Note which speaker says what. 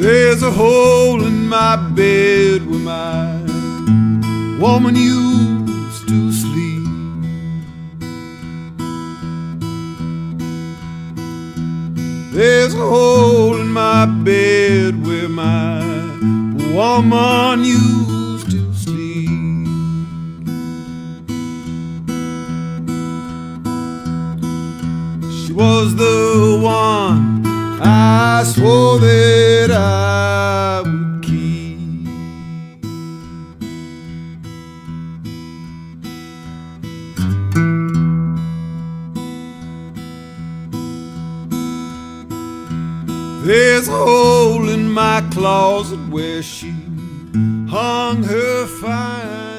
Speaker 1: There's a hole in my bed where my woman used to sleep. There's a hole in my bed where my woman used to sleep. She was the one I swore that I would keep. There's a hole in my closet where she hung her fine